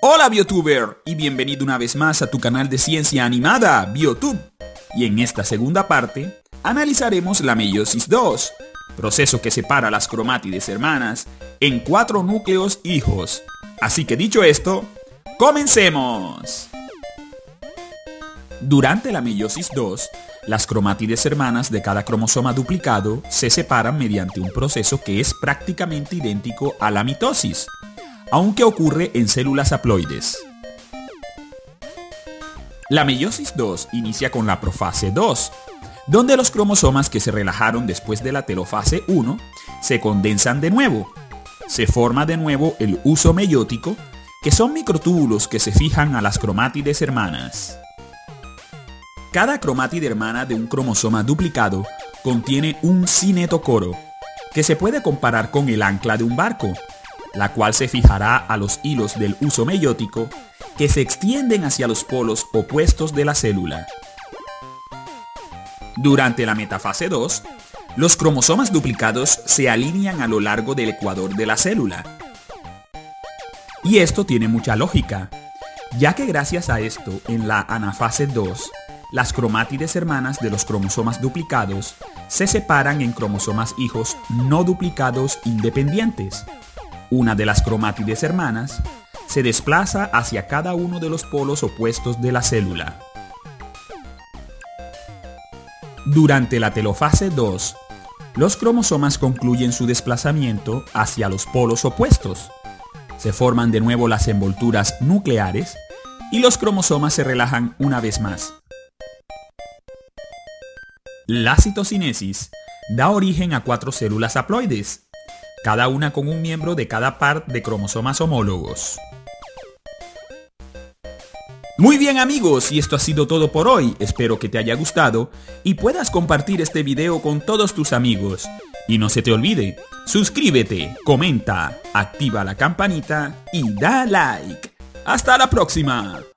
Hola Biotuber y bienvenido una vez más a tu canal de ciencia animada, Biotube. Y en esta segunda parte, analizaremos la meiosis II, proceso que separa las cromátides hermanas en 4 núcleos hijos. Así que dicho esto, ¡comencemos! Durante la meiosis II, las cromátides hermanas de cada cromosoma duplicado se separan mediante un proceso que es prácticamente idéntico a la mitosis, aunque ocurre en células haploides. La meiosis II inicia con la profase II, donde los cromosomas que se relajaron después de la telofase I se condensan de nuevo. Se forma de nuevo el huso meiótico, que son microtúbulos que se fijan a las cromátides hermanas. Cada cromátide hermana de un cromosoma duplicado contiene un cinetocoro, que se puede comparar con el ancla de un barco, la cual se fijará a los hilos del huso meiótico que se extienden hacia los polos opuestos de la célula. Durante la metafase II, los cromosomas duplicados se alinean a lo largo del ecuador de la célula. Y esto tiene mucha lógica, ya que gracias a esto, en la anafase II, las cromátides hermanas de los cromosomas duplicados se separan en cromosomas hijos no duplicados independientes. Una de las cromátides hermanas se desplaza hacia cada uno de los polos opuestos de la célula. Durante la telofase II, los cromosomas concluyen su desplazamiento hacia los polos opuestos. Se forman de nuevo las envolturas nucleares y los cromosomas se relajan una vez más. La citocinesis da origen a 4 células haploides, cada una con un miembro de cada par de cromosomas homólogos. Muy bien amigos, y esto ha sido todo por hoy. Espero que te haya gustado y puedas compartir este video con todos tus amigos. Y no se te olvide, suscríbete, comenta, activa la campanita y da like. ¡Hasta la próxima!